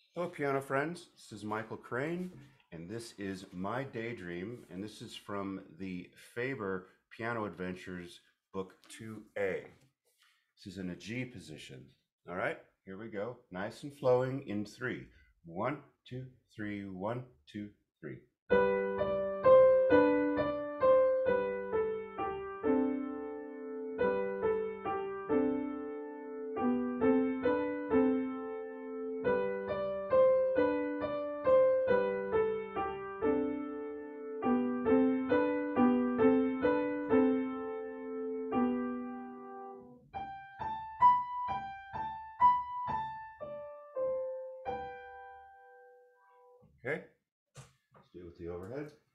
Hello, piano friends. This is Michael Crane, and this is my Daydream, and this is from the Faber Piano Adventures Book 2A. This is in a G position. All right, here we go. Nice and flowing in three. 1, 2, 3, 1, 2, 3. Okay, let's do it with the overhead.